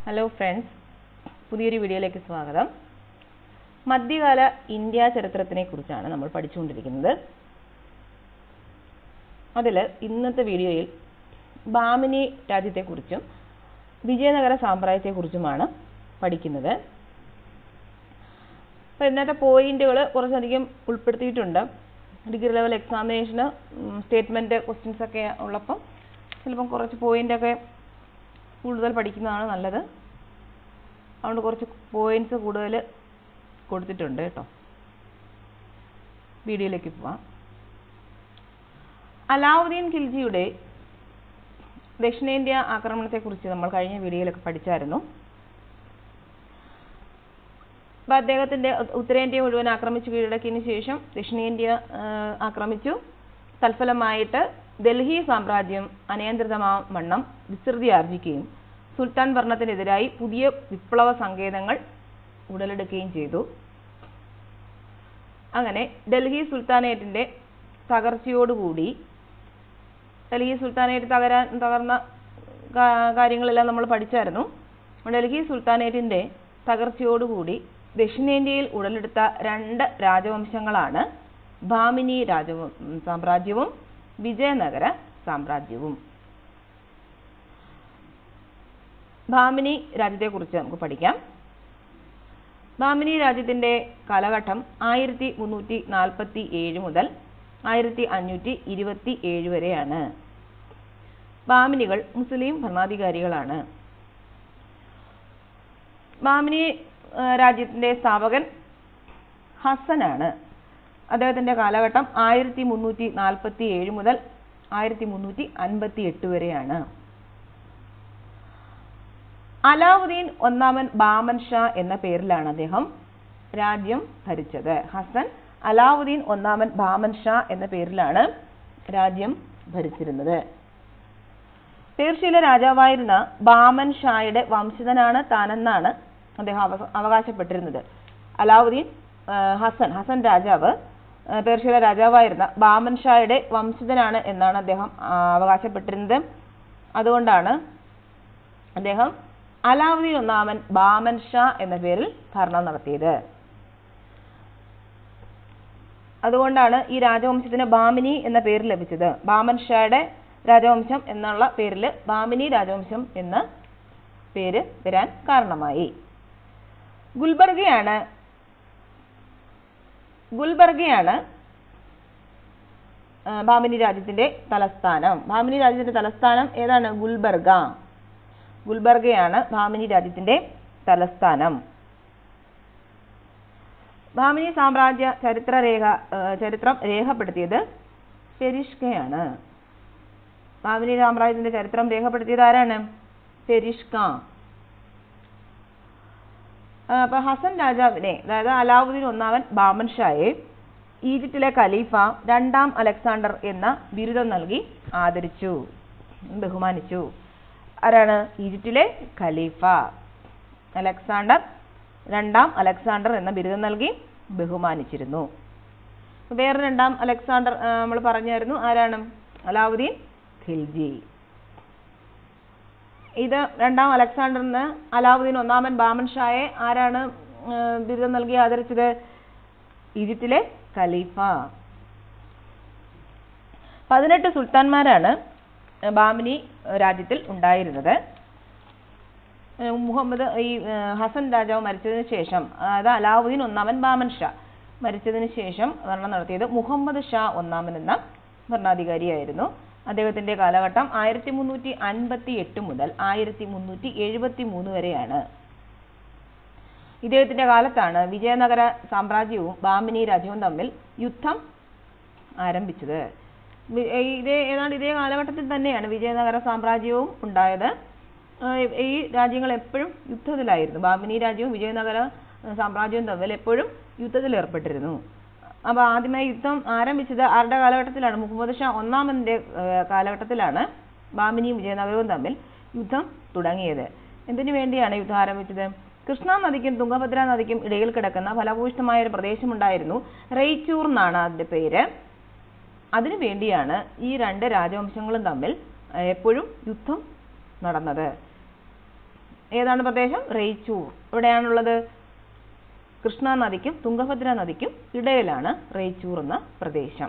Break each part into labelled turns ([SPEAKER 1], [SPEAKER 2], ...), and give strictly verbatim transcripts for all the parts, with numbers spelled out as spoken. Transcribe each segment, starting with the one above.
[SPEAKER 1] Hello friends, പുതിയൊരു വീഡിയോയിലേക്ക് സ്വാഗതം. മധ്യകാല ഇന്ത്യ ചരിത്രത്തിനെ കുറിച്ചാണ് നമ്മൾ പഠിച്ചുകൊണ്ടിരിക്കുന്നത്. അതിൽ ഇന്നത്തെ വീഡിയോയിൽ ബാമിനി രാജ്യത്തെക്കുറിച്ചും വിജയനഗര സാമ്രാജ്യത്തെക്കുറിച്ചുമാണ് പഠിക്കുന്നത്. അപ്പോൾ ഇന്നത്തെ പോയിന്റുകൾ കുറച്ചധികം ഉൾപ്പെടുത്തിയിട്ടുണ്ട്. ഡിഗ്രി ലെവൽ എക്സാമിനേഷന് സ്റ്റേറ്റ്മെൻറ്റ് ക്വസ്റ്റ്യൻസ് ഒക്കെ ഉള്ളപ്പം ചിലപ്പം കുറച്ച് പോയിൻ്റൊക്കെ കൂടുതൽ പഠിക്കുന്നതാണ് നല്ലത്. അതുകൊണ്ട് കുറച്ച് പോയിന്റ്സ് കൂടുതൽ കൊടുത്തിട്ടുണ്ട് കേട്ടോ. വീഡിയോയിലേക്ക് പോവാം. അലാവുദ്ദീൻ ഖിൽജിയുടെ ദക്ഷിണേന്ത്യ ആക്രമണത്തെക്കുറിച്ച് നമ്മൾ കഴിഞ്ഞ വീഡിയോയിലൊക്കെ പഠിച്ചായിരുന്നു. അപ്പോൾ അദ്ദേഹത്തിൻ്റെ ഉത്തരേന്ത്യ മുഴുവൻ ആക്രമിച്ചു കീഴടക്കിയതിന് ശേഷം ദക്ഷിണേന്ത്യ ആക്രമിച്ചു. തൽഫലമായിട്ട് ഡൽഹി സാമ്രാജ്യം അനിയന്ത്രിതമാവണ്ണം വിസ്തൃതി ആർജിക്കുകയും സുൽത്താൻ ഭരണത്തിനെതിരായി പുതിയ വിപ്ലവ സങ്കേതങ്ങൾ ഉടലെടുക്കുകയും ചെയ്തു. അങ്ങനെ ഡൽഹി സുൽത്താനേറ്റിൻ്റെ തകർച്ചയോടുകൂടി ഡൽഹി സുൽത്താനേറ്റ് തകരാൻ തകർന്ന കാര്യങ്ങളെല്ലാം നമ്മൾ പഠിച്ചായിരുന്നു. ഡൽഹി സുൽത്താനേറ്റിൻ്റെ തകർച്ചയോടുകൂടി ദക്ഷിണേന്ത്യയിൽ ഉടലെടുത്ത രണ്ട് രാജവംശങ്ങളാണ് ബാമിനി രാജ സാമ്രാജ്യവും വിജയനഗര സാമ്രാജ്യവും. ബാമിനി രാജ്യത്തെക്കുറിച്ച് നമുക്ക് പഠിക്കാം. ബാമിനി രാജ്യത്തിൻ്റെ കാലഘട്ടം ആയിരത്തി മുന്നൂറ്റി നാൽപ്പത്തി ഏഴ് മുതൽ ആയിരത്തി അഞ്ഞൂറ്റി ഇരുപത്തി ഏഴ് വരെയാണ്. ബാമിനികൾ മുസ്ലിം ഭരണാധികാരികളാണ്. ബാമിനി രാജ്യത്തിൻ്റെ സ്ഥാപകൻ ഹസനാണ്. അദ്ദേഹത്തിൻ്റെ കാലഘട്ടം ആയിരത്തി മുന്നൂറ്റി നാൽപ്പത്തി ഏഴ് മുതൽ ആയിരത്തി മുന്നൂറ്റി അൻപത്തി എട്ട് വരെയാണ്. അലാവുദ്ദീൻ ഒന്നാമൻ ബാമൻ ഷാ എന്ന പേരിലാണ് അദ്ദേഹം രാജ്യം ഭരിച്ചത്. ഹസൻ അലാവുദ്ദീൻ ഒന്നാമൻ ബാമൻ ഷാ എന്ന പേരിലാണ് രാജ്യം ഭരിച്ചിരുന്നത്. പേർഷ്യയിലെ രാജാവായിരുന്ന ബാമൻ ഷായുടെ വംശജനാണ് താനെന്നാണ് അദ്ദേഹം അവകാശപ്പെട്ടിരുന്നത്. അലാവുദ്ദീൻ ഹസൻ ഹസൻ രാജാവ് പേർഷ്യയിലെ രാജാവായിരുന്ന ബാമൻ ഷായുടെ വംശജനാണ് എന്നാണ് അദ്ദേഹം അവകാശപ്പെട്ടിരുന്നത്. അതുകൊണ്ടാണ് അദ്ദേഹം അലാവുദ്ദീൻ ഒന്നാമൻ ബാമൻ ഷാ എന്ന പേരിൽ ഭരണം നടത്തിയത്. അതുകൊണ്ടാണ് ഈ രാജവംശത്തിന് ബാമിനി എന്ന പേര് ലഭിച്ചത്. ബാമൻ ഷായുടെ രാജവംശം എന്നുള്ള പേരിൽ ബാമിനി രാജവംശം എന്ന പേര് വരാൻ കാരണമായി. ഗുൽബർഗയാണ് ഗുൽബർഗയാണ് ബാമിനി രാജ്യത്തിന്റെ തലസ്ഥാനം. ബാമിനി രാജ്യത്തിന്റെ തലസ്ഥാനം ഏതാണ്? ഗുൽബർഗ. ഗുൽബർഗയാണ് ബാമിനി രാജ്യത്തിന്റെ തലസ്ഥാനം. ബാമിനി സാമ്രാജ്യ ചരിത്ര രേഖ ചരിത്രം രേഖപ്പെടുത്തിയത് ഫെരിഷ്കയാണ്. ബാമിനി സാമ്രാജ്യത്തിന്റെ ചരിത്രം രേഖപ്പെടുത്തിയത് ആരാണ്? ഫെരിഷ്ക. അപ്പൊ ഹസൻ രാജാവിനെ, അതായത് അലാവുദ്ദീൻ ഒന്നാമൻ ബാമൻ ഷായെ ഈജിപ്തിലെ ഖലീഫ രണ്ടാം അലക്സാണ്ടർ എന്ന ബിരുദം നൽകി ആദരിച്ചു, ബഹുമാനിച്ചു. ആരാണ്? ഈജിപ്തിലെ ഖലീഫ അലക്സാണ്ടർ രണ്ടാം അലക്സാണ്ടർ എന്ന ബിരുദം നൽകി ബഹുമാനിച്ചിരുന്നു. വേറെ രണ്ടാം അലക്സാണ്ടർ നമ്മൾ പറഞ്ഞായിരുന്നു. ആരാണ്? അലാവുദ്ദീൻ ഖിൽജി. ഇത് രണ്ടാം അലക്സാണ്ടറിന് അലാവുദ്ദീൻ ഒന്നാമൻ ബാമൻ ഷായെ ആരാണ് ബിരുദം നൽകി ആദരിച്ചത്? ഈജിപ്തിലെ ഖലീഫ. പതിനെട്ട് സുൽത്താൻമാരാണ് ബാമിനി രാജ്യത്തിൽ ഉണ്ടായിരുന്നത്. മുഹമ്മദ് ഈ ഹസൻ രാജാവ് മരിച്ചതിന് ശേഷം, അതായത് അലാവുദ്ദീൻ ഒന്നാമൻ ബാമൻ ഷാ മരിച്ചതിന് ശേഷം ഭരണം നടത്തിയത് മുഹമ്മദ് ഷാ ഒന്നാമൻ എന്ന ഭരണാധികാരിയായിരുന്നു. അദ്ദേഹത്തിന്റെ കാലഘട്ടം ആയിരത്തി മുന്നൂറ്റി അൻപത്തി എട്ട് മുതൽ ആയിരത്തി മുന്നൂറ്റി എഴുപത്തി മൂന്ന് വരെയാണ്. ഇദ്ദേഹത്തിന്റെ കാലത്താണ് വിജയനഗര സാമ്രാജ്യവും ബാമിനി രാജ്യവും തമ്മിൽ യുദ്ധം ആരംഭിച്ചത്. ഇതേ ഏതാണ്ട് ഇതേ കാലഘട്ടത്തിൽ തന്നെയാണ് വിജയനഗര സാമ്രാജ്യവും ഉണ്ടായത്. ഈ രാജ്യങ്ങൾ എപ്പോഴും യുദ്ധത്തിലായിരുന്നു. ബാമിനി രാജ്യവും വിജയനഗര സാമ്രാജ്യവും തമ്മിൽ എപ്പോഴും യുദ്ധത്തിൽ ഏർപ്പെട്ടിരുന്നു. അപ്പോൾ ആദ്യമായി യുദ്ധം ആരംഭിച്ചത് ആരുടെ കാലഘട്ടത്തിലാണ്? മുഹമ്മദ് ഷാ ഒന്നാമന്റെ കാലഘട്ടത്തിലാണ് ബാമിനിയും വിജയനഗരവും തമ്മിൽ യുദ്ധം തുടങ്ങിയത്. എന്തിനു വേണ്ടിയാണ് യുദ്ധം ആരംഭിച്ചത്? കൃഷ്ണ നദിക്കും തുംഗഭദ്ര നദിക്കും ഇടയിൽ കിടക്കുന്ന ഫലഭൂയിഷ്ഠമായ ഒരു പ്രദേശമുണ്ടായിരുന്നു. റെയ്ച്ചൂർ എന്നാണ് അതിന്റെ പേര്. അതിനു വേണ്ടിയാണ് ഈ രണ്ട് രാജവംശങ്ങളും തമ്മിൽ എപ്പോഴും യുദ്ധം നടന്നത്. ഏതാണ് പ്രദേശം? റേച്ചൂർ. എവിടെയാണുള്ളത്? കൃഷ്ണ നദിക്കും തുംഗഭദ്ര നദിക്കും ഇടയിലാണ് റേച്ചൂർ എന്ന പ്രദേശം.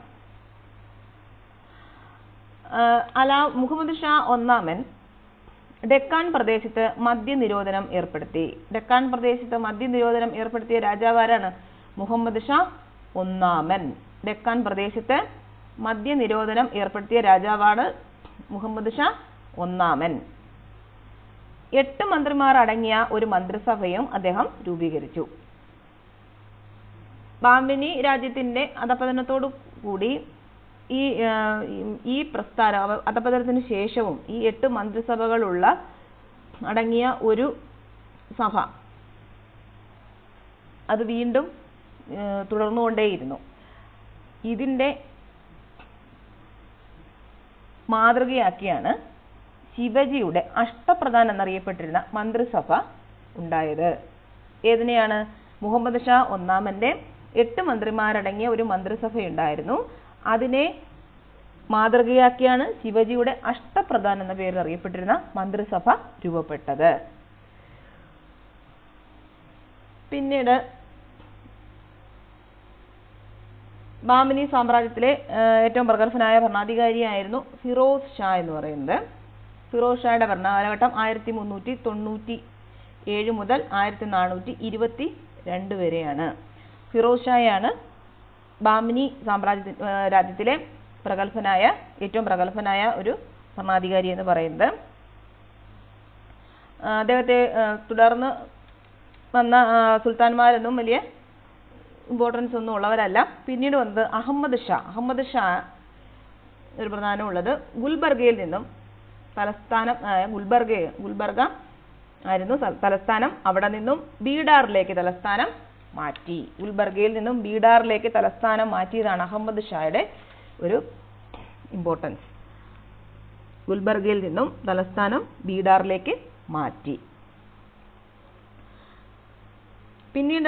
[SPEAKER 1] അലാ മുഹമ്മദ് ഷാ ഒന്നാമൻ ഡെക്കാൻ പ്രദേശത്ത് മദ്യനിരോധനം ഏർപ്പെടുത്തി. ഡെക്കാൻ പ്രദേശത്ത് മദ്യനിരോധനം ഏർപ്പെടുത്തിയ രാജാവാരാണ്? മുഹമ്മദ് ഷാ ഒന്നാമൻ. ഡെക്കാൻ പ്രദേശത്ത് മദ്യനിരോധനം ഏർപ്പെടുത്തിയ രാജാവാണ് മുഹമ്മദ് ഷാ ഒന്നാമൻ. എട്ട് മന്ത്രിമാർ അടങ്ങിയ ഒരു മന്ത്രിസഭയും അദ്ദേഹം രൂപീകരിച്ചു. ബാമിനി രാജ്യത്തിന്റെ അധപതനത്തോടു കൂടി ഈ ഈ പ്രസ്ഥാനം അധപതനത്തിന് ശേഷവും ഈ എട്ട് മന്ത്രിസഭകളുള്ള അടങ്ങിയ ഒരു സഭ അത് വീണ്ടും തുടർന്നുകൊണ്ടേയിരുന്നു. ഇതിന്റെ മാതൃകയാക്കിയാണ് ശിവജിയുടെ അഷ്ടപ്രധാൻ എന്നറിയപ്പെട്ടിരുന്ന മന്ത്രിസഭ ഉണ്ടായത്. ഏതിനെയാണ്? മുഹമ്മദ് ഷാ ഒന്നാമന്റെ എട്ട് മന്ത്രിമാരടങ്ങിയ ഒരു മന്ത്രിസഭയുണ്ടായിരുന്നു. അതിനെ മാതൃകയാക്കിയാണ് ശിവജിയുടെ അഷ്ടപ്രധാൻ എന്ന പേരിൽ അറിയപ്പെട്ടിരുന്ന മന്ത്രിസഭ രൂപപ്പെട്ടത്. പിന്നീട് ബാമിനി സാമ്രാജ്യത്തിലെ ഏറ്റവും പ്രഗത്ഭനായ ഭരണാധികാരിയായിരുന്നു ഫിറോസ് ഷാ എന്ന് പറയുന്നത്. ഫിറോസ് ഷായുടെ ഭരണകാലഘട്ടം ആയിരത്തി മുന്നൂറ്റി തൊണ്ണൂറ്റി ഏഴ് മുതൽ ആയിരത്തി നാനൂറ്റി ഇരുപത്തി രണ്ട് വരെയാണ്. ഫിറോസ് ഷായാണ് ബാമിനി സാമ്രാജ്യ രാജ്യത്തിലെ പ്രഗത്ഭനായ ഏറ്റവും പ്രഗത്ഭനായ ഒരു ഭരണാധികാരി എന്ന് പറയുന്നത്. അദ്ദേഹത്തെ തുടർന്ന് വന്ന സുൽത്താൻമാരൊന്നും വലിയ ഇമ്പോർട്ടൻസ് ഒന്നും ഉള്ളവരല്ല. പിന്നീട് വന്നത് അഹമ്മദ് ഷാ. അഹമ്മദ് ഷാ ഒരു പ്രധാനമുള്ളത് ഗുൽബർഗയിൽ നിന്നും തലസ്ഥാനം ഗുൽബർഗ ഗുൽബർഗ ആയിരുന്നു തലസ്ഥാനം. അവിടെ നിന്നും ബീഡാറിലേക്ക് തലസ്ഥാനം മാറ്റി. ഗുൽബർഗയിൽ നിന്നും ബീഡാറിലേക്ക് തലസ്ഥാനം മാറ്റിയതാണ് അഹമ്മദ് ഷായുടെ ഒരു ഇമ്പോർട്ടൻസ്. ഗുൽബർഗയിൽ നിന്നും തലസ്ഥാനം ബീഡാറിലേക്ക് മാറ്റി. പിന്നീട്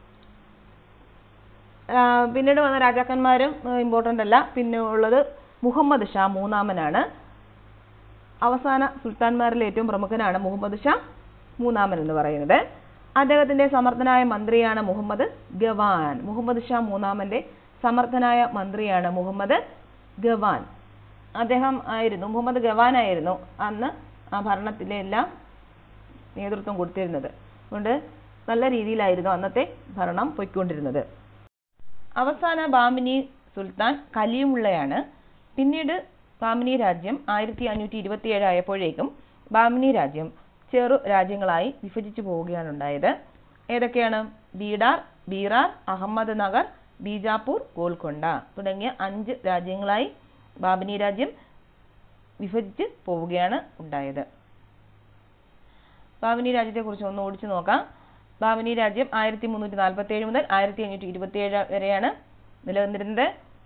[SPEAKER 1] പിന്നീട് വന്ന രാജാക്കന്മാരും ഇമ്പോർട്ടൻ്റ് അല്ല. പിന്നെ ഉള്ളത് മുഹമ്മദ് ഷാ മൂന്നാമനാണ്. അവസാന സുൽത്താൻമാരിലെ ഏറ്റവും പ്രമുഖനാണ് മുഹമ്മദ് ഷാ മൂന്നാമൻ എന്ന് പറയുന്നത്. അദ്ദേഹത്തിന്റെ സമർത്ഥനായ മന്ത്രിയാണ് മുഹമ്മദ് ഗവാൻ. മുഹമ്മദ് ഷാ മൂന്നാമന്റെ സമർത്ഥനായ മന്ത്രിയാണ് മുഹമ്മദ് ഗവാൻ. അദ്ദേഹം ആയിരുന്നു മുഹമ്മദ് ഗവാൻ ആയിരുന്നു അന്ന് ആ ഭരണത്തിലെ എല്ലാം നേതൃത്വം കൊടുത്തിരുന്നത്. അതുകൊണ്ട് നല്ല രീതിയിലായിരുന്നു അന്നത്തെ ഭരണം പൊയ്ക്കൊണ്ടിരുന്നത്. അവസാന ബാമിനി സുൽത്താൻ കലിയുമുള്ളയാണ്. പിന്നീട് ബാമിനി രാജ്യം ആയിരത്തി അഞ്ഞൂറ്റി ഇരുപത്തി ഏഴ് ആയപ്പോഴേക്കും ബാമിനി രാജ്യം ചെറു രാജ്യങ്ങളായി വിഭജിച്ചു പോവുകയാണ് ഉണ്ടായത്. ഏതൊക്കെയാണ്? ബീഡാർ, ബീറാർ, അഹമ്മദ് നഗർ, ബീജാപ്പൂർ, ഗോൽക്കൊണ്ട തുടങ്ങിയ അഞ്ച് രാജ്യങ്ങളായി ബാമിനി രാജ്യം വിഭജിച്ച് പോവുകയാണ് ഉണ്ടായത്. ബാമിനി രാജ്യത്തെ കുറിച്ച് ഒന്ന് ഓടിച്ചു നോക്കാം. ബാമിനി രാജ്യം ആയിരത്തി മുന്നൂറ്റി നാൽപ്പത്തി ഏഴ് മുതൽ ആയിരത്തി അഞ്ഞൂറ്റി ഇരുപത്തി ഏഴ് വരെയാണ് നിലനിന്നിരുന്നത്.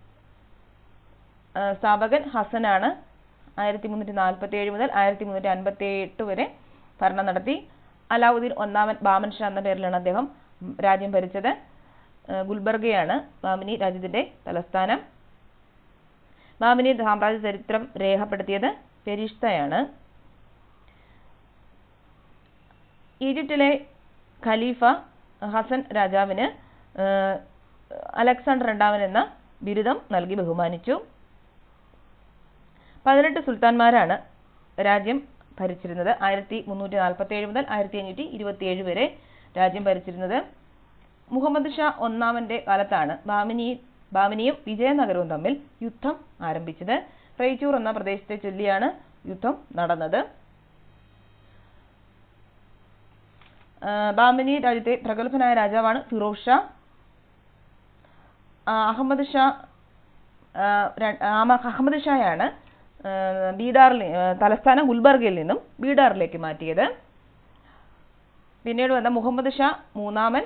[SPEAKER 1] സ്ഥാപകൻ ഹസനാണ്. ആയിരത്തി മുന്നൂറ്റി നാൽപ്പത്തി ഏഴ് മുതൽ ആയിരത്തി മുന്നൂറ്റി അൻപത്തി എട്ട് വരെ ഭരണം നടത്തി. അലാവുദ്ദീൻ ഒന്നാമൻ ബാമൻ ഷാ എന്ന പേരിലാണ് അദ്ദേഹം രാജ്യം ഭരിച്ചത്. ഗുൽബർഗയാണ് ബാമിനി രാജ്യത്തിന്റെ തലസ്ഥാനം. ബാമിനി സാമ്രാജ്യ ചരിത്രം രേഖപ്പെടുത്തിയത് പെരിഷ്തയാണ്. ഈജിപ്തിലെ ഖലീഫ ഹസൻ രാജാവിന് അലക്സാണ്ടർ രണ്ടാമൻ എന്ന ബിരുദം നൽകി ബഹുമാനിച്ചു. പതിനെട്ട് സുൽത്താൻമാരാണ് രാജ്യം ഭരിച്ചിരുന്നത്. ആയിരത്തി മുന്നൂറ്റി നാൽപ്പത്തി ഏഴ് മുതൽ ആയിരത്തി അഞ്ഞൂറ്റി ഇരുപത്തി ഏഴ് വരെ രാജ്യം ഭരിച്ചിരുന്നത്. മുഹമ്മദ് ഷാ ഒന്നാമന്റെ കാലത്താണ് ബാമിനി ബാമിനിയും വിജയനഗരവും തമ്മിൽ യുദ്ധം ആരംഭിച്ചത്. റേച്ചൂർ എന്ന പ്രദേശത്തെ ചൊല്ലിയാണ് യുദ്ധം നടന്നത്. ബാമിനി രാജ്യത്തെ പ്രഗത്ഭനായ രാജാവാണ് ഫിറോസ് ഷാ. അഹമ്മദ് ഷാ അഹമ്മദ് ഷായാണ് ബീഡാറിൽ തലസ്ഥാനം ഗുൽബർഗയിൽ നിന്നും ബീഡാറിലേക്ക് മാറ്റിയത്. പിന്നീട് വന്ന മുഹമ്മദ് ഷാ മൂന്നാമൻ.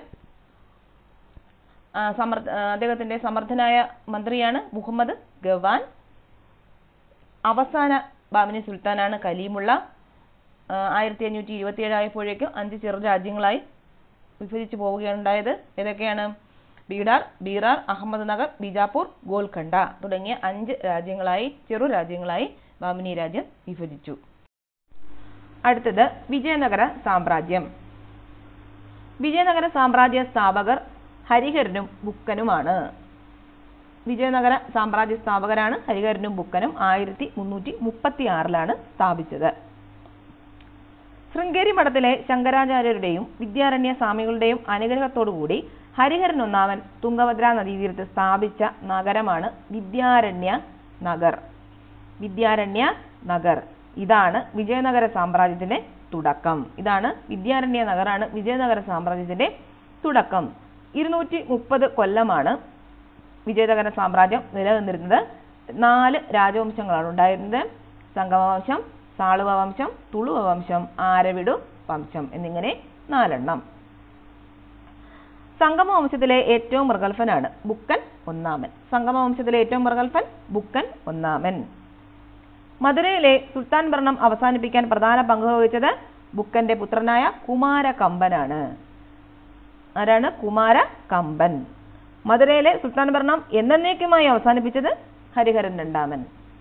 [SPEAKER 1] സമർത്ഥ അദ്ദേഹത്തിന്റെ സമർത്ഥനായ മന്ത്രിയാണ് മുഹമ്മദ് ഗവാൻ. അവസാന ബാമിനി സുൽത്താനാണ് കലീമുള്ള. ആയിരത്തി അഞ്ഞൂറ്റി ഇരുപത്തി ഏഴ് ആയപ്പോഴേക്കും അഞ്ച് ചെറു രാജ്യങ്ങളായി വിഭജിച്ചു പോവുകയാണ് ഉണ്ടായത്. ഏതൊക്കെയാണ്? ബീഡാർ, ബീറാർ, അഹമ്മദ് നഗർ, ബീജാപ്പൂർ, ഗോൽക്കൊണ്ട തുടങ്ങിയ അഞ്ച് രാജ്യങ്ങളായി ചെറു രാജ്യങ്ങളായി ബാമിനി രാജ്യം വിഭജിച്ചു. അടുത്തത് വിജയനഗര സാമ്രാജ്യം. വിജയനഗര സാമ്രാജ്യ സ്ഥാപകർ ഹരിഹരനും ബുക്കനുമാണ്. വിജയനഗര സാമ്രാജ്യ സ്ഥാപകരാണ് ഹരിഹരനും ബുക്കനും. ആയിരത്തി മുന്നൂറ്റി മുപ്പത്തി ആറിലാണ് സ്ഥാപിച്ചത്. ശൃംഗേരി മഠത്തിലെ ശങ്കരാചാര്യരുടെയും വിദ്യാരണ്യ സ്വാമികളുടെയും അനുഗ്രഹത്തോടുകൂടി ഹരിഹരൻ ഒന്നാമൻ തുംഗഭദ്ര നദീതീരത്ത് സ്ഥാപിച്ച നഗരമാണ് വിദ്യാരണ്യ നഗർ. വിദ്യാരണ്യ നഗർ ഇതാണ് വിജയനഗര സാമ്രാജ്യത്തിന്റെ തുടക്കം. ഇതാണ് വിദ്യാരണ്യ നഗറാണ് വിജയനഗര സാമ്രാജ്യത്തിന്റെ തുടക്കം. ഇരുന്നൂറ്റി മുപ്പത് കൊല്ലമാണ് വിജയനഗര സാമ്രാജ്യം നിലനിന്നിരുന്നത്. നാല് രാജവംശങ്ങളാണ് ഉണ്ടായിരുന്നത്. സംഗമവംശം, സാളുവ വംശം, തുളുവ വംശം, ആരവിടു വംശം എന്നിങ്ങനെ നാലെണ്ണം. സംഗമവംശത്തിലെ ഏറ്റവും പ്രഗത്ഭനാണ് ബുക്കൻ ഒന്നാമൻ. സംഗമവംശത്തിലെ ഏറ്റവും പ്രഗത്ഭൻ ബുക്കൻ ഒന്നാമൻ. മധുരയിലെ സുൽത്താൻ ഭരണം അവസാനിപ്പിക്കാൻ പ്രധാന പങ്ക് വഹിച്ചത് ബുക്കന്റെ പുത്രനായ കുമാരകമ്പനാണ്. ആരാണ്? കുമാരകമ്പൻ. മധുരയിലെ സുൽത്താൻ ഭരണം എന്നേക്കുമായി അവസാനിപ്പിച്ചത് ഹരിഹരൻ രണ്ടാമൻ.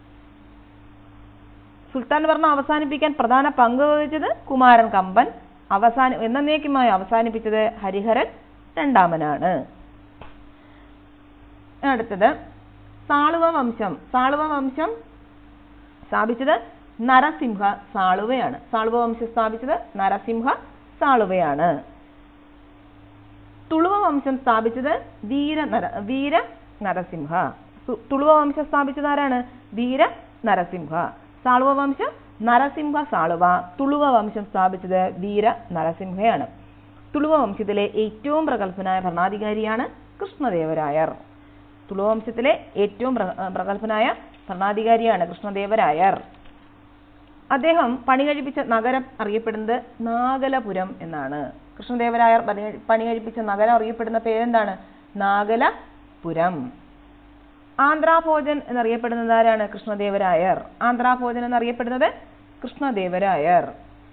[SPEAKER 1] സുൽത്താൻ ഭരണം അവസാനിപ്പിക്കാൻ പ്രധാന പങ്ക് വഹിച്ചത് കുമാരൻ കമ്പൻ. അവസാന എന്നേക്കുമായി അവസാനിപ്പിച്ചത് ഹരിഹരൻ രണ്ടാമനാണ്. അടുത്തത് സാളുവ വംശം. സാളുവ വംശം സ്ഥാപിച്ചത് നരസിംഹ സാളുവയാണ്. സാളുവ വംശം സ്ഥാപിച്ചത് നരസിംഹ സാളുവയാണ്. തുളുവ വംശം സ്ഥാപിച്ചത് വീര നര വീര നരസിംഹ. തുളുവ വംശം സ്ഥാപിച്ചത് ആരാണ്? വീര നരസിംഹ. സാളുവ വംശം നരസിംഹ സാളുവ. തുളുവ വംശം സ്ഥാപിച്ചത് വീര നരസിംഹയാണ്. തുളുവ വംശത്തിലെ ഏറ്റവും പ്രഗത്ഭനായ ഭരണാധികാരിയാണ് കൃഷ്ണദേവരായർ. തുളുവ വംശത്തിലെ ഏറ്റവും പ്രഗത്ഭനായ ഭരണാധികാരിയാണ് കൃഷ്ണദേവരായർ. അദ്ദേഹം പണി കഴിപ്പിച്ച നഗരം അറിയപ്പെടുന്നത് നാഗലപുരം എന്നാണ്. കൃഷ്ണദേവരായർ പണി കഴിപ്പിച്ച നഗരം അറിയപ്പെടുന്ന പേരെന്താണ്? നാഗലപുരം. ആന്ധ്രാഭോജൻ എന്നറിയപ്പെടുന്നത് ആരാണ്? കൃഷ്ണദേവരായർ. ആന്ധ്രാഭോജൻ എന്നറിയപ്പെടുന്നത് കൃഷ്ണദേവരായർ.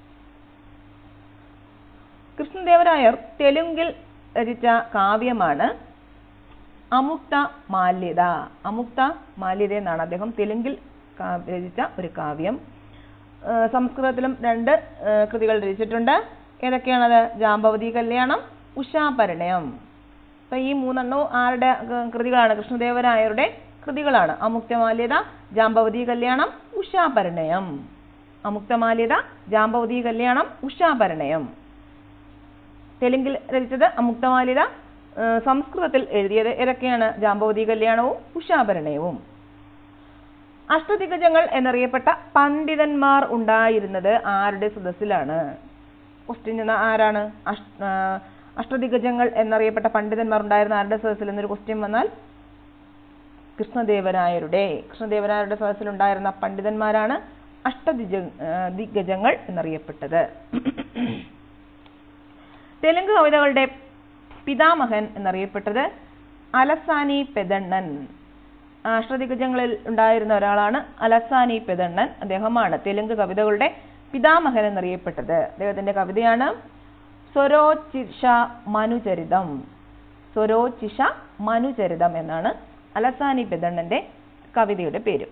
[SPEAKER 1] കൃഷ്ണദേവരായർ തെലുങ്കിൽ രചിച്ച കാവ്യമാണ് അമുക്ത മാല്യത. അമുക്ത മാല്യത എന്നാണ് അദ്ദേഹം തെലുങ്കിൽ രചിച്ച ഒരു കാവ്യം. സംസ്കൃതത്തിലും രണ്ട് കൃതികൾ രചിച്ചിട്ടുണ്ട്. ഏതൊക്കെയാണത്? ജാമ്പവതി കല്യാണം, ഉഷാപരിണയം. അപ്പൊ ഈ മൂന്നെണ്ണവും ആരുടെ കൃതികളാണ്? കൃഷ്ണദേവരായരുടെ കൃതികളാണ്. അമുക്തമാല്യത, ജാമ്പവതി കല്യാണം, ഉഷാപരിണയം. അമുക്തമാല്യത, ജാമ്പവതി കല്യാണം, ഉഷാപരിണയം. തെലുങ്കിൽ രചിച്ചത് അമുക്തമാല്യത. സംസ്കൃതത്തിൽ എഴുതിയത് ഏതൊക്കെയാണ്? ജാമ്പവതി കല്യാണവും ഉഷാപരിണയവും. അഷ്ടദിഗ്ഗജങ്ങൾ എന്നറിയപ്പെട്ട പണ്ഡിതന്മാർ ഉണ്ടായിരുന്നത് ആരുടെ സദസ്സിലാണ്? ക്വസ്റ്റ്യൻ ആരാണ്? അഷ്ടദിഗ്ഗജങ്ങൾ എന്നറിയപ്പെട്ട പണ്ഡിതന്മാർ ഉണ്ടായിരുന്ന ആരുടെ സദസ്സിൽ എന്നൊരു ക്വസ്റ്റ്യൻ വന്നാൽ കൃഷ്ണദേവരായരുടെ കൃഷ്ണദേവരായരുടെ സദസ്സിൽ ഉണ്ടായിരുന്ന പണ്ഡിതന്മാരാണ് അഷ്ടദിജ ദിഗ്ഗജങ്ങൾ എന്നറിയപ്പെട്ടത്. തെലുങ്ക് കവിതകളുടെ പിതാമഹൻ എന്നറിയപ്പെട്ടത് അലസാനി പെദണ്ണൻ. അഷ്ടദിഗ്ഗജങ്ങളിൽ ഉണ്ടായിരുന്ന ഒരാളാണ് അലസാനി പെദണ്ണൻ. അദ്ദേഹമാണ് തെലുങ്ക് കവിതകളുടെ പിതാമഹൻ എന്നറിയപ്പെട്ടത്. അദ്ദേഹത്തിന്റെ കവിതയാണ് സ്വരോചിഷ മനുചരിതം. സ്വരോചിഷ മനുചരിതം എന്നാണ് അലസാനി പെദണ്ണന്റെ കവിതയുടെ പേര്.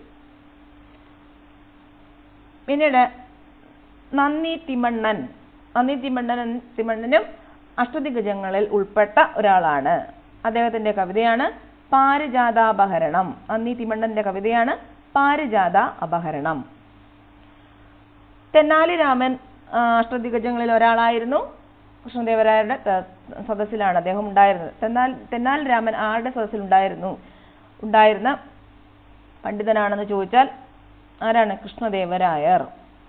[SPEAKER 1] പിന്നീട് നന്ദി തിമ്മണ്ണൻ. നന്ദി തിമ്മണ്ണൻ തിമ്മണ്ണനും അഷ്ടദിഗ്ഗജങ്ങളിൽ ഉൾപ്പെട്ട ഒരാളാണ്. അദ്ദേഹത്തിന്റെ കവിതയാണ് പാരിജാത അപഹരണം. നന്ദി തിമ്മണ്ണന്റെ കവിതയാണ് പാരിജാത അപഹരണം. തെന്നാലി രാമൻ അഷ്ടദിഗ്ഗജങ്ങളിൽ ഒരാളായിരുന്നു. കൃഷ്ണദേവരായരുടെ സദസ്സിലാണ് അദ്ദേഹം ഉണ്ടായിരുന്നത്. തെന്നാൽ തെന്നാലി രാമൻ ആരുടെ സദസ്സിൽ ഉണ്ടായിരുന്നു ഉണ്ടായിരുന്ന പണ്ഡിതനാണെന്ന് ചോദിച്ചാൽ ആരാണ്? കൃഷ്ണദേവരായർ.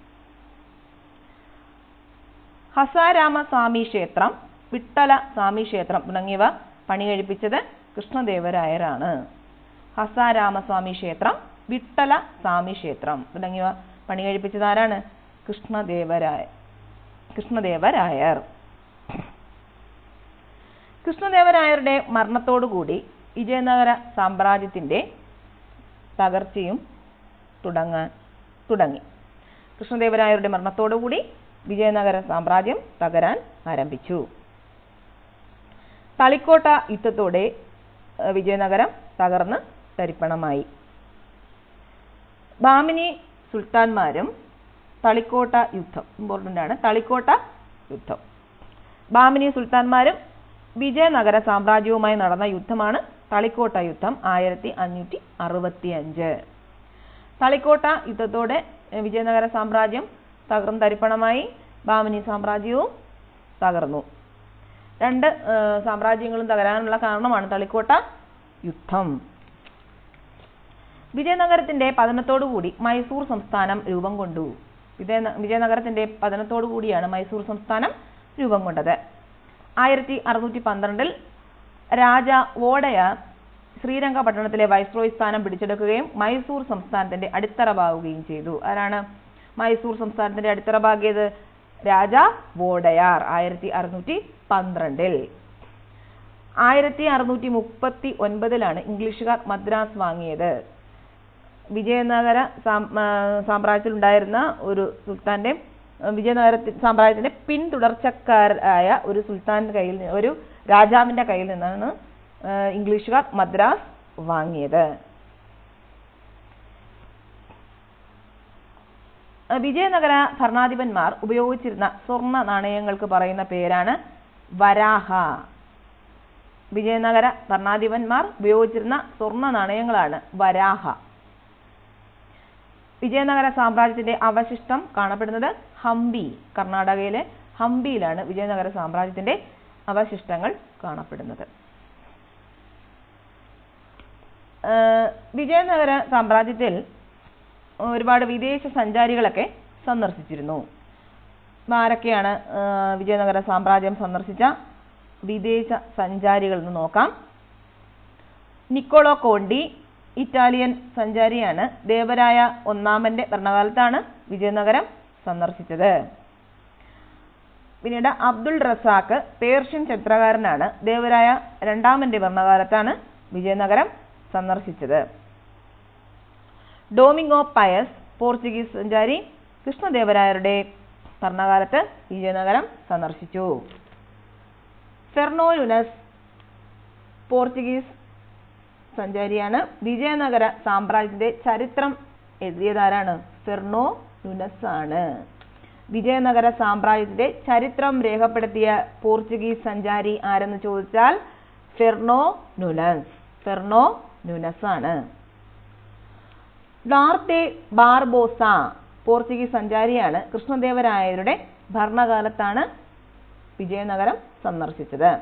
[SPEAKER 1] ഹസാരാമസ്വാമി ക്ഷേത്രം, വിട്ടല സ്വാമി ക്ഷേത്രം തുടങ്ങിയവ പണി കഴിപ്പിച്ചത് കൃഷ്ണദേവരായരാണ്. ഹസാരാമസ്വാമി ക്ഷേത്രം, വിട്ടല സ്വാമി ക്ഷേത്രം തുടങ്ങിയവ പണി കഴിപ്പിച്ചത് ആരാണ്? കൃഷ്ണദേവരായ കൃഷ്ണദേവരായർ. കൃഷ്ണദേവരായരുടെ മരണത്തോടുകൂടി വിജയനഗര സാമ്രാജ്യത്തിന്റെ തകർച്ചയും തുടങ്ങാൻ തുടങ്ങി. കൃഷ്ണദേവരായരുടെ മരണത്തോടുകൂടി വിജയനഗര സാമ്രാജ്യം തകരാൻ ആരംഭിച്ചു. തളിക്കോട്ട യുദ്ധത്തോടെ വിജയനഗരം തകർന്ന് തരിപ്പണമായി. ബാമിനി സുൽത്താൻമാരും തളിക്കോട്ട യുദ്ധം ഇമ്പോർട്ടൻ്റ് ആണ്. തളിക്കോട്ട യുദ്ധം ബാമിനി സുൽത്താൻമാരും വിജയനഗര സാമ്രാജ്യവുമായി നടന്ന യുദ്ധമാണ് തളിക്കോട്ട യുദ്ധം ആയിരത്തി അഞ്ഞൂറ്റി അറുപത്തി അഞ്ച്. തളിക്കോട്ട യുദ്ധത്തോടെ വിജയനഗര സാമ്രാജ്യം തകർന്ന് തരിപ്പണമായി. ബാമിനി സാമ്രാജ്യവും തകർന്നു. രണ്ട് സാമ്രാജ്യങ്ങളും തകരാനുള്ള കാരണമാണ് തളിക്കോട്ട യുദ്ധം. വിജയനഗരത്തിന്റെ പതനത്തോടുകൂടി മൈസൂർ സംസ്ഥാനം രൂപം കൊണ്ടു. വിജയ വിജയനഗരത്തിന്റെ പതനത്തോടു കൂടിയാണ് മൈസൂർ സംസ്ഥാനം രൂപം കൊണ്ടത്. ആയിരത്തി അറുന്നൂറ്റി പന്ത്രണ്ടിൽ രാജ വോഡയാർ ശ്രീരംഗപട്ടണത്തിലെ വൈസ്രോയ് സ്ഥാനം പിടിച്ചെടുക്കുകയും മൈസൂർ സംസ്ഥാനത്തിന്റെ അടിത്തറ പാകുകയും ചെയ്തു. ആരാണ് മൈസൂർ സംസ്ഥാനത്തിന്റെ അടിത്തറ പാകിയത്? രാജ വോഡയാർ ആയിരത്തി അറുന്നൂറ്റി പന്ത്രണ്ടിൽ. ആയിരത്തി അറുന്നൂറ്റി മുപ്പത്തി ഒൻപതിലാണ് ഇംഗ്ലീഷുകാർ മദ്രാസ് വാങ്ങിയത്. വിജയനഗര സാമ്രാജ്യത്തിൽ ഉണ്ടായിരുന്ന ഒരു സുൽത്താന്റെ വിജയനഗര സാമ്രാജ്യത്തിന്റെ പിന്തുടർച്ചക്കാരായ ഒരു സുൽത്താന്റെ കയ്യിൽ ഒരു രാജാവിന്റെ കയ്യിൽ നിന്നാണ് ഇംഗ്ലീഷുകാർ മദ്രാസ് വാങ്ങിയത്. വിജയനഗര ഭരണാധിപന്മാർ ഉപയോഗിച്ചിരുന്ന സ്വർണ്ണ നാണയങ്ങൾക്ക് പറയുന്ന പേരാണ് വരാഹ. വിജയനഗര ഭരണാധിപന്മാർ ഉപയോഗിച്ചിരുന്ന സ്വർണ്ണ നാണയങ്ങളാണ് വരാഹ. വിജയനഗര സാമ്രാജ്യത്തിന്റെ അവശിഷ്ടം കാണപ്പെടുന്നത് ഹംപി, കർണാടകയിലെ ഹംപിയിലാണ് വിജയനഗര സാമ്രാജ്യത്തിന്റെ അവശിഷ്ടങ്ങൾ കാണപ്പെടുന്നത്. വിജയനഗര സാമ്രാജ്യത്തിൽ ഒരുപാട് വിദേശ സഞ്ചാരികളൊക്കെ സന്ദർശിച്ചിരുന്നു. ആരൊക്കെയാണ് വിജയനഗര സാമ്രാജ്യം സന്ദർശിച്ച വിദേശ സഞ്ചാരികൾ എന്ന് നോക്കാം. നിക്കോളോ കോണ്ടി ഇറ്റാലിയൻ സഞ്ചാരിയാണ്. ദേവരായ ഒന്നാമന്റെ ഭരണകാലത്താണ് വിജയനഗരം സന്ദർശിച്ചത്. പിന്നീട് അബ്ദുൾ റസാഖ് പേർഷ്യൻ ചരിത്രകാരനാണ്. ദേവരായ രണ്ടാമന്റെ ഭരണകാലത്താണ് വിജയനഗരം സന്ദർശിച്ചത്. ഡോമിംഗോ പയസ് പോർച്ചുഗീസ് സഞ്ചാരി കൃഷ്ണദേവരായരുടെ ഭരണകാലത്ത് വിജയനഗരം സന്ദർശിച്ചു. ഫെർണോ നുനസ് പോർച്ചുഗീസ് സഞ്ചാരിയാണ്. വിജയനഗര സാമ്രാജ്യത്തിന്റെ ചരിത്രം എഴുതിയതാരാണ്? ഫെർണോ നുനസ് ആണ്. വിജയനഗര സാമ്രാജ്യത്തിന്റെ ചരിത്രം രേഖപ്പെടുത്തിയ പോർച്ചുഗീസ് സഞ്ചാരി ആരെന്ന് ചോദിച്ചാൽ ഫെർണോ നുനസ്. ഫെർണോ നുനസ് ആണ്. ഡാർത്തെ ബാർബോസ പോർച്ചുഗീസ് സഞ്ചാരിയാണ്. കൃഷ്ണദേവരായരുടെ ഭരണകാലത്താണ് വിജയനഗരം സന്ദർശിച്ചത്.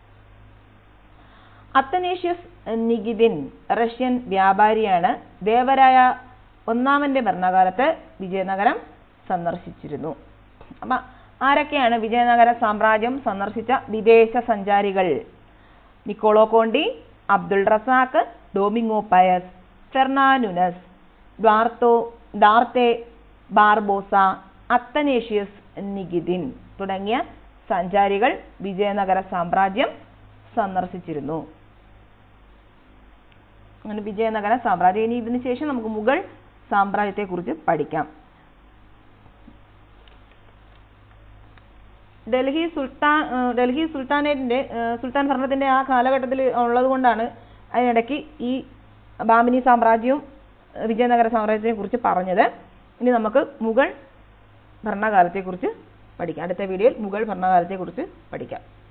[SPEAKER 1] അത്തനേഷ്യസ് നികിതിൻ റഷ്യൻ വ്യാപാരിയാണ്. ദേവരായ ഒന്നാമന്റെ ഭരണകാലത്ത് വിജയനഗരം സന്ദർശിച്ചിരുന്നു. അപ്പൊ ആരൊക്കെയാണ് വിജയനഗര സാമ്രാജ്യം സന്ദർശിച്ച വിദേശ സഞ്ചാരികൾ? Niccolo Conti, Abdul Razzaq, Domingo Paes, Fernao Nuniz, Duarte Duarte Barbosa, Athanasius Nikitin തുടങ്ങിയ സഞ്ചാരികൾ വിജയനഗര സാമ്രാജ്യം സന്ദർശിച്ചിരുന്നു. അങ്ങനെ വിജയനഗര സാമ്രാജ്യം. ഇനി ഇതിനു ശേഷം നമുക്ക് മുഗൾ സാമ്രാജ്യത്തെ കുറിച്ച് പഠിക്കാം. ഡൽഹി സുൽത്താൻ ഡൽഹി സുൽത്താനേറ്റിന്റെ സുൽത്താൻ ഭരണത്തിന്റെ ആ കാലഘട്ടത്തിൽ ഉള്ളത് കൊണ്ടാണ് അതിനിടയ്ക്ക് ഈ ബാമിനി സാമ്രാജ്യവും വിജയനഗര സാമ്രാജ്യത്തെ കുറിച്ച് പറഞ്ഞത്. ഇനി നമുക്ക് മുഗൾ ഭരണകാലത്തെ കുറിച്ച് പഠിക്കാം. അടുത്ത വീഡിയോയിൽ മുഗൾ ഭരണകാലത്തെ കുറിച്ച് പഠിക്കാം.